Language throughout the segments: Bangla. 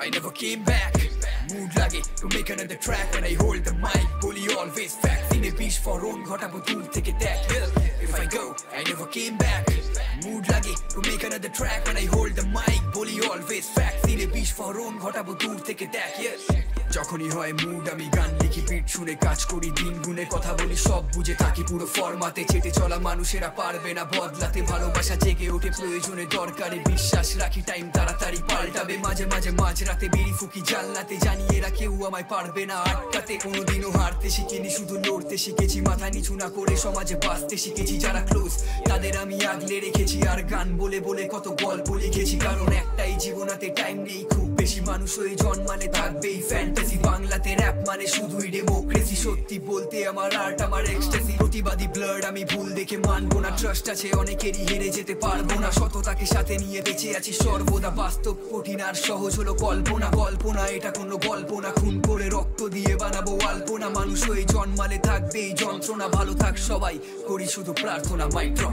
I never came back. Mood lage to make another track when I hold the mic. Bully always facts in a BISHFORON ঘটাবো দূর থেকে দেখ. If I go, I never came back. Mood lage to make another track when I hold the mic. Bully always facts in a BISHFORON ঘটাবো দূর থেকে দেখ. যখনই হয় মুড আমি গান লিখি, বিট শুনে কাজ করি, দিন গুনে কথা বলি, সব বুঝে থাকি পুরো ফরমাতে। চেটে চলা মানুষেরা পারবে না বদলাতে, ভালোবাসা জেগে ওঠে প্রয়োজনে দরকারে, বিশ্বাস রাখি টাইম তাড়াতাড়ি পাল্টাবে। মাঝে মাঝে মাঝরাতে বিড়ি ফুকি জানলাতে, জানি এরা কেউ আমায় পারবে না আটকাতে। কোনোদিনও হারতে শিখিনি, শুধু লড়তে শিখেছি, মাথা নিচু না করে সমাজে বাঁচতে শিখেছি। যারা ক্লোজ তাদের আমি আগলে রেখেছি, আর গান বলে বলে কত গল্প লিখেছি। কারণ একটাই জীবনাতে টাইম নেই খুব বেশি, মানুষ হয়ে জন্মালে থাকবেই ফ্যান্টাসি। বাংলাতে র‍্যাপ মানে শুধুই ডেমোক্রেসি, সত্যি বলতে আমার আর্ট আমার এক্সট্যাসি। প্রতিবাদী ব্লাড আমি ভুল দেখে মানবো না, ট্রাস্ট আছে অনেকেরই, হেরে যেতে পারবো না। সততাকে সাথে নিয়ে বেঁচে আছি সর্বদা, বাস্তব কঠিন আর সহজ হলো কল্পনা। কল্পনা এটা কোনো গল্প না, খুন করে রক্ত দিয়ে বানাবো আলপনা। মানুষ হয়ে জন্মালে থাকবে এই যন্ত্রণা, ভালো থাক সবাই করি শুধু প্রার্থনা। Mic drop.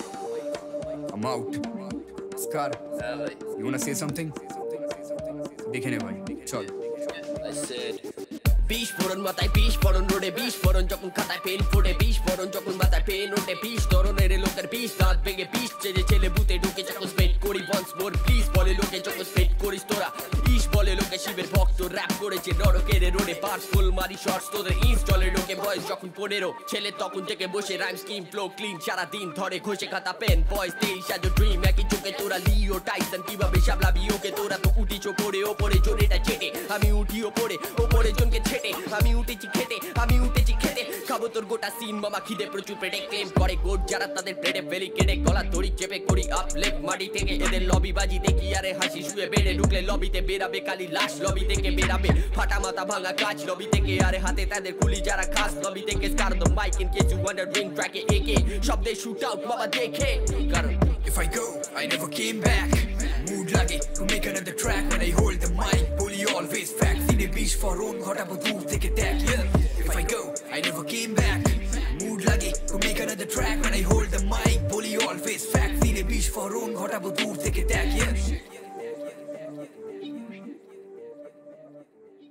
I'm out. Skar, you wanna say something? দেখে নে ভাই, চল। I said বিস্ফোরণ মাথায় বিস্ফোরণ রোডে বিস্ফোরণ, যখন খাতায় পেন ফোড়ে বিস্ফোরণ, যখন মাথায় পেন ওঠে বিষ ধরনের লোকের বিষ দাঁত ভেঙে বিষ চেয়ে ছেলে বুতে ঢুকে যখন স্পেড করি ওয়ান্স মোর প্লিজ বলে লোকে, যখন স্পেড করিস তোরা ইস বলে লোকে। শিবের ভক্ত র‍্যাপ করেছে নরকের রোডে, পার্স ফুল মারি শর্টস তোদের ইনস্টলে লোকে। বয়স যখন 15 ছেলে তখন থেকে বসে রাইম স্কিম ফ্লো ক্লিন সারাদিন ধরে ঘষে খাতা পেন। বয়স 23 আজ ড্রিম একই চোখে তোরা লিও টাইসন, কিভাবে সামলাবি ওকে তোরা? তো উঠিছ পড়ে ওপরে জোরেটা চেটে, আমি উঠি ওপরে ওপরে জনকে ছেটে। আমি উঠেছি খেতে, আমি উঠেছি খেতে, খাবো তোর গোটা সিন মামা খিদে প্রচুর পেটে। ক্লেম করে গোট যারা তাদের পেটে ফেলি কেটে, গলা দড়ি চেপে করি আপ লেফট মাটি থেকে। এদের লবি বাজি দেখি আরে হাসি শুয়ে বেড়ে ঢুকলে লবিতে বেরাবে কালি লাশ, লবি থেকে বেরাবে ফাটা মাথা ভাঙা কাজ লবি থেকে। আরে হাতে তাদের কুলি যারা খাস লবি থেকে। Skar the mic in case you wondering ট্র্যাকে একে শব্দে শুট আউট বাবা দেখে। কারণ if I go I never came back. Mood lage to make another track when I hold the mic. Bully always facts in a BISHFORON ঘটাবো দূর থেকে দেখ. If I go I never came back. Mood lage to make another track when I hold the mic. Bully always facts in a BISHFORON ঘটাবো দূর থেকে দেখ.